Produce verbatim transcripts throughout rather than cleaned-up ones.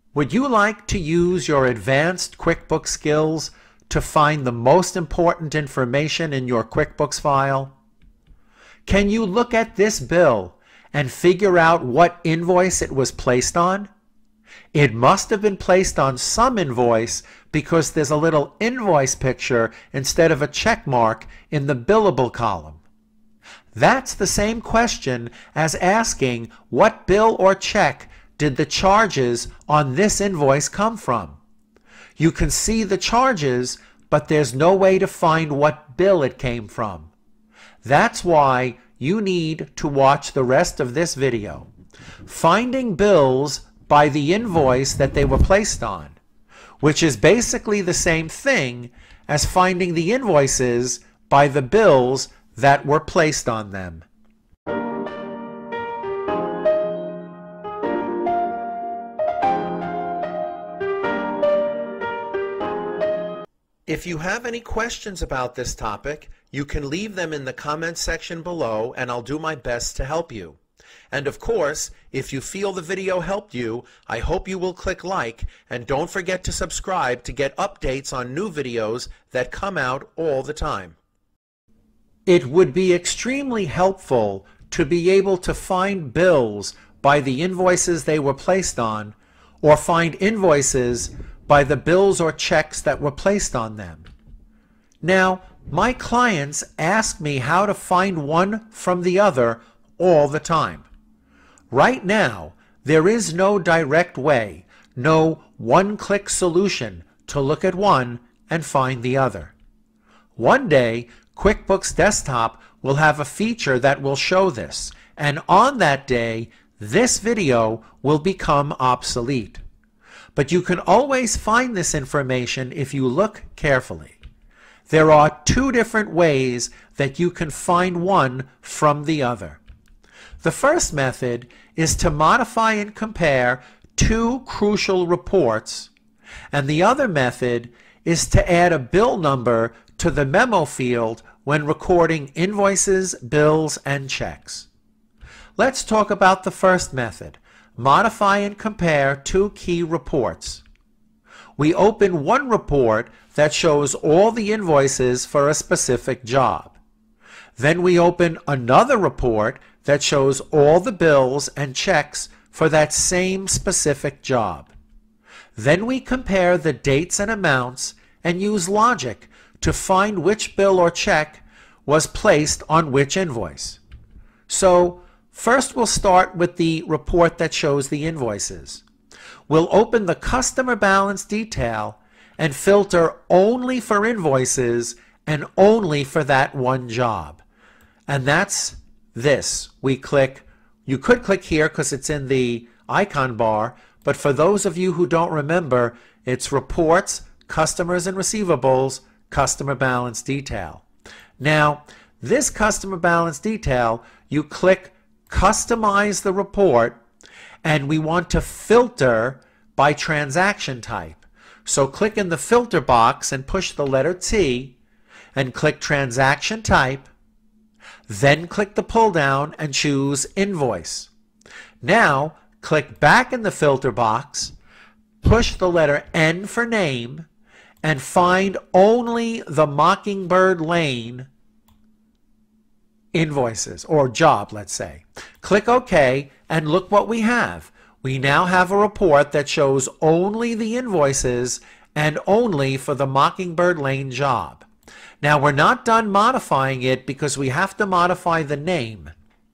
Would you like to use your advanced QuickBooks skills to find the most important information in your QuickBooks file? Can you look at this bill and figure out what invoice it was placed on? It must have been placed on some invoice because there's a little invoice picture instead of a check mark in the billable column. That's the same question as asking what bill or check did the charges on this invoice come from. You can see the charges, but there's no way to find what bill it came from. That's why you need to watch the rest of this video. Finding bills by the invoice that they were placed on, which is basically the same thing as finding the invoices by the bills that were placed on them. If you have any questions about this topic, you can leave them in the comments section below and I'll do my best to help you. And of course, if you feel the video helped you, I hope you will click like and don't forget to subscribe to get updates on new videos that come out all the time. It would be extremely helpful to be able to find bills by the invoices they were placed on, or find invoices by the bills or checks that were placed on them. Now, my clients ask me how to find one from the other all the time. Right now, there is no direct way, no one-click solution to look at one and find the other. One day, QuickBooks Desktop will have a feature that will show this, and on that day, this video will become obsolete. But you can always find this information if you look carefully. There are two different ways that you can find one from the other. The first method is to modify and compare two crucial reports, and the other method is to add a bill number to the memo field when recording invoices, bills, and checks. Let's talk about the first method. Modify and compare two key reports. We open one report that shows all the invoices for a specific job. Then we open another report that shows all the bills and checks for that same specific job. Then we compare the dates and amounts and use logic to find which bill or check was placed on which invoice. So, first we'll start with the report that shows the invoices. We'll open the customer balance detail and filter only for invoices and only for that one job. And that's this. We click, you could click here because it's in the icon bar, but for those of you who don't remember, it's Reports, Customers and Receivables, Customer Balance Detail. Now, this Customer Balance Detail, you click Customize the report, and we want to filter by transaction type. So click in the filter box and push the letter T and click Transaction Type, then click the pull down and choose Invoice. Now click back in the filter box, push the letter N for Name, and find only the Mockingbird Lane invoices, or job, let's say. Click OK, and look what we have. We now have a report that shows only the invoices and only for the Mockingbird Lane job. Now, we're not done modifying it because we have to modify the name.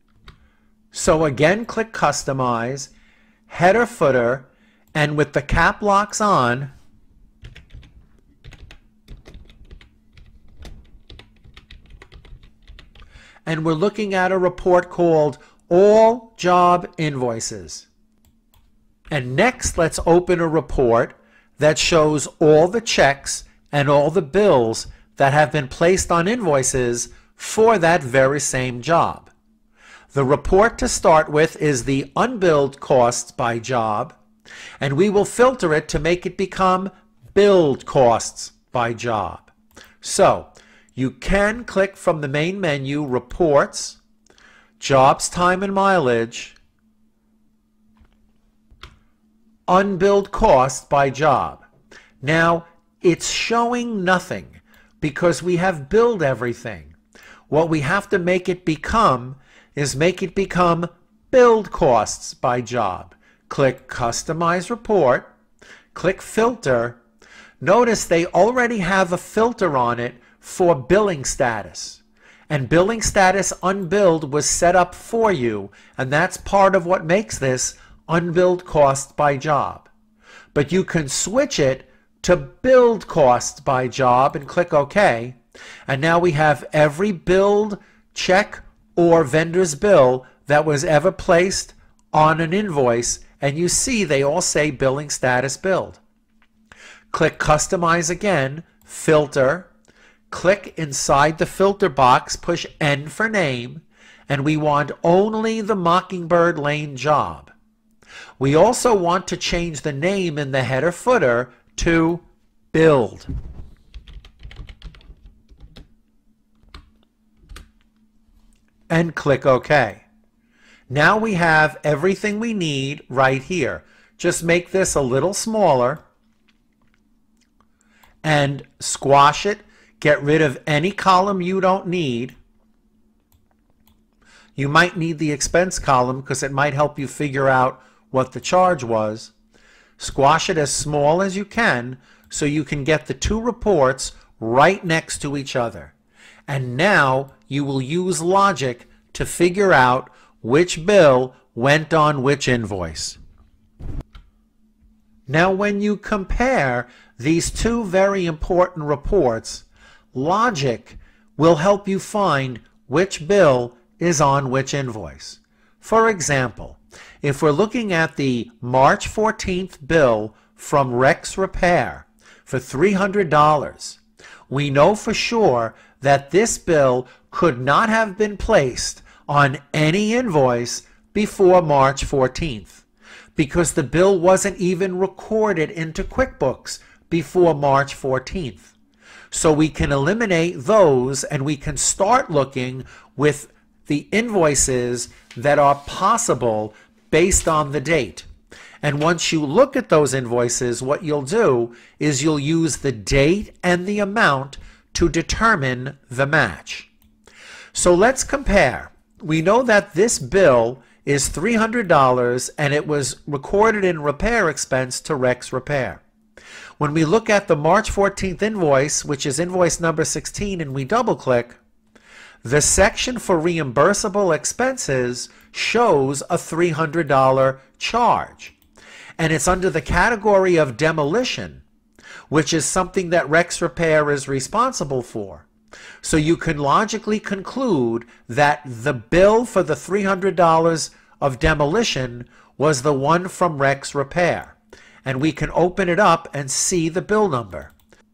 So again, click Customize, Header Footer, and with the cap locks on, and we're looking at a report called All Job Invoices. And next, let's open a report that shows all the checks and all the bills that have been placed on invoices for that very same job. The report to start with is the unbilled costs by job, and we will filter it to make it become billed costs by job. So, you can click from the main menu, Reports, Jobs, Time and Mileage, unbilled cost by job. Now, it's showing nothing because we have billed everything. What we have to make it become is make it become billed costs by job. Click Customize Report, click Filter. Notice they already have a filter on it for billing status. And billing status unbilled was set up for you, and that's part of what makes this unbilled cost by job. But you can switch it to billed costs by job and click OK. And now we have every billed check or vendor's bill that was ever placed on an invoice, and you see they all say billing status billed. Click Customize again, Filter, click inside the filter box, push N for name, and we want only the Mockingbird Lane job. We also want to change the name in the header footer to Billed. And click OK. Now we have everything we need right here. Just make this a little smaller and squash it. Get rid of any column you don't need. You might need the expense column because it might help you figure out what the charge was. Squash it as small as you can so you can get the two reports right next to each other. And now you will use logic to figure out which bill went on which invoice. Now when you compare these two very important reports, logic will help you find which bill is on which invoice. For example, if we're looking at the March fourteenth bill from Rex Repair for three hundred dollars, we know for sure that this bill could not have been placed on any invoice before March fourteenth because the bill wasn't even recorded into QuickBooks before March fourteenth. So we can eliminate those and we can start looking with the invoices that are possible based on the date. And once you look at those invoices, what you'll do is you'll use the date and the amount to determine the match. So let's compare. We know that this bill is three hundred dollars and it was recorded in repair expense to Rex Repair. When we look at the March fourteenth invoice, which is invoice number sixteen, and we double click, the section for reimbursable expenses shows a three hundred dollar charge. And it's under the category of demolition, which is something that Rex Repair is responsible for. So you can logically conclude that the bill for the three hundred dollars of demolition was the one from Rex Repair. And we can open it up and see the bill number.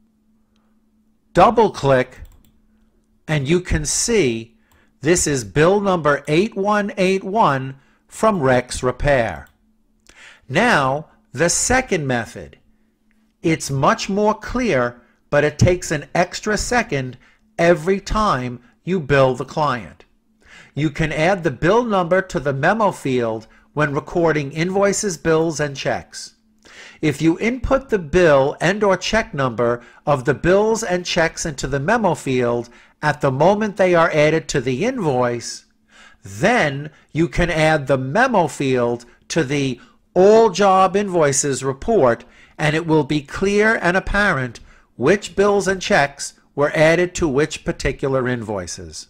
Double click and you can see this is bill number eight one eight one from Rex Repair. Now, the second method. It's much more clear, but it takes an extra second every time you bill the client. You can add the bill number to the memo field when recording invoices, bills, and checks. If you input the bill and or check number of the bills and checks into the memo field at the moment they are added to the invoice, then you can add the memo field to the All Job Invoices report, and it will be clear and apparent which bills and checks were added to which particular invoices.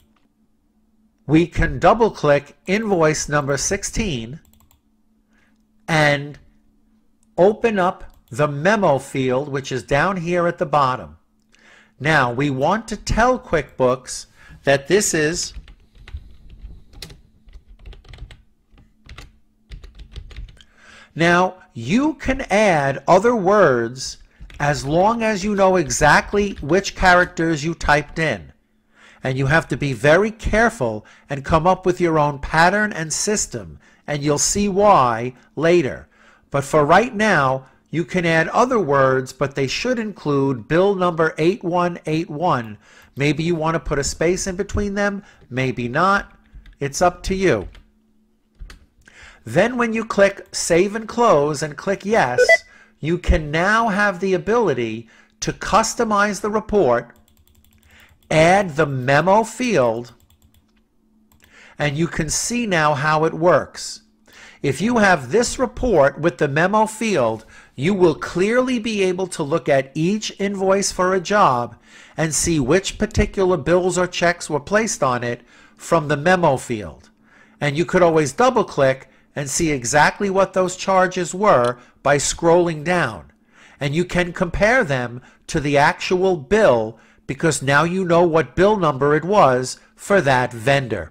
We can double-click invoice number sixteen and open up the memo field, which is down here at the bottom. Now, we want to tell QuickBooks that this is Now, you can add other words as long as you know exactly which characters you typed in. And you have to be very careful and come up with your own pattern and system, and you'll see why later. But for right now, you can add other words, but they should include bill number eight one eight one. Maybe you want to put a space in between them, maybe not. It's up to you. Then when you click Save and Close and click Yes, you can now have the ability to customize the report, add the memo field, and you can see now how it works. If you have this report with the memo field, you will clearly be able to look at each invoice for a job and see which particular bills or checks were placed on it from the memo field. And you could always double click and see exactly what those charges were by scrolling down. And you can compare them to the actual bill because now you know what bill number it was for that vendor.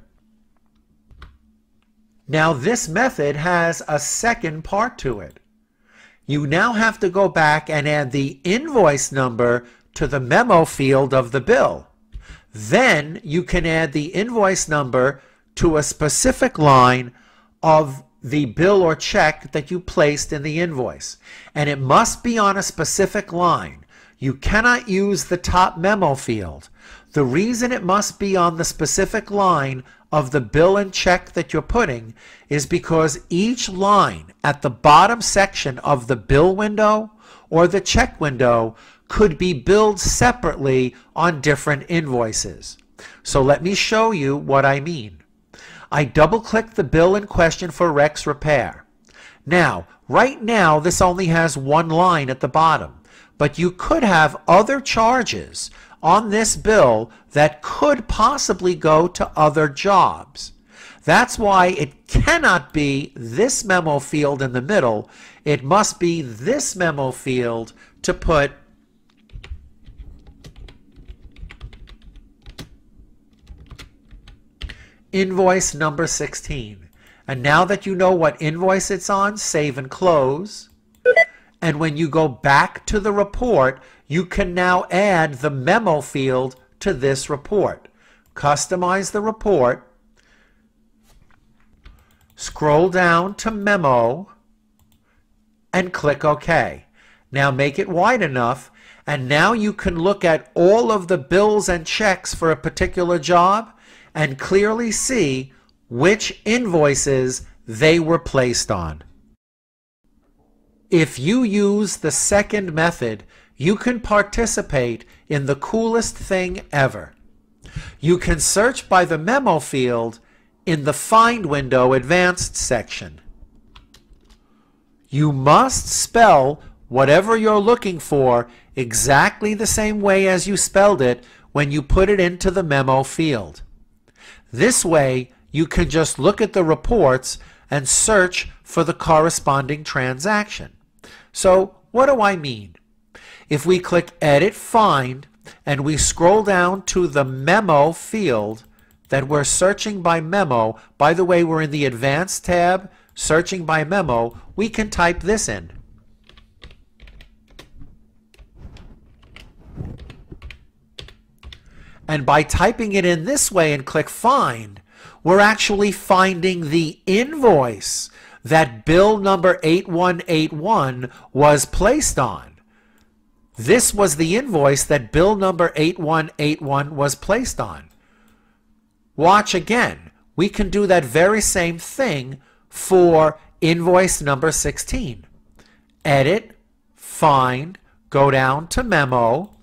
Now this method has a second part to it. You now have to go back and add the invoice number to the memo field of the bill. Then you can add the invoice number to a specific line of the bill or check that you placed in the invoice. And it must be on a specific line. You cannot use the top memo field. The reason it must be on the specific line of the bill and check that you're putting is because each line at the bottom section of the bill window or the check window could be billed separately on different invoices. So let me show you what I mean. I double-click the bill in question for Rex Repair. Now, right now, this only has one line at the bottom, but you could have other charges on this bill that could possibly go to other jobs. That's why it cannot be this memo field in the middle. It must be this memo field to put invoice number sixteen. And now that you know what invoice it's on, save and close. And when you go back to the report, you can now add the memo field to this report. Customize the report. Scroll down to Memo and click OK. Now make it wide enough, and now you can look at all of the bills and checks for a particular job and clearly see which invoices they were placed on. If you use the second method, you can participate in the coolest thing ever. You can search by the memo field in the Find window Advanced section. You must spell whatever you're looking for exactly the same way as you spelled it when you put it into the memo field. This way, you can just look at the reports and search for the corresponding transaction. So, what do I mean? If we click Edit Find and we scroll down to the Memo field that we're searching by memo, by the way, we're in the Advanced tab, searching by memo, we can type this in. And by typing it in this way and click Find, we're actually finding the invoice that bill number eight one eight one was placed on. This was the invoice that bill number eight one eight one was placed on. Watch again. We can do that very same thing for invoice number sixteen. Edit, Find, go down to Memo,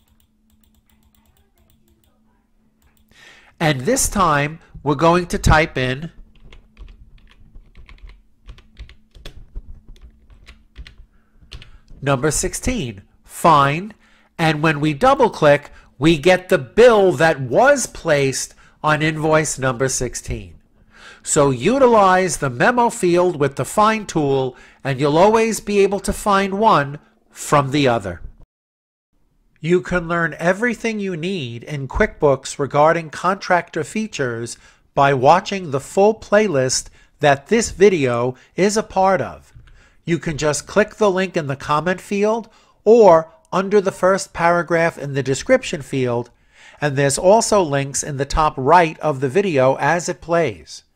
and this time we're going to type in number sixteen. Find, and when we double click, we get the bill that was placed on invoice number sixteen. So utilize the memo field with the Find tool, and you'll always be able to find one from the other. You can learn everything you need in QuickBooks regarding contractor features by watching the full playlist that this video is a part of. You can just click the link in the comment field or under the first paragraph in the description field, and there's also links in the top right of the video as it plays.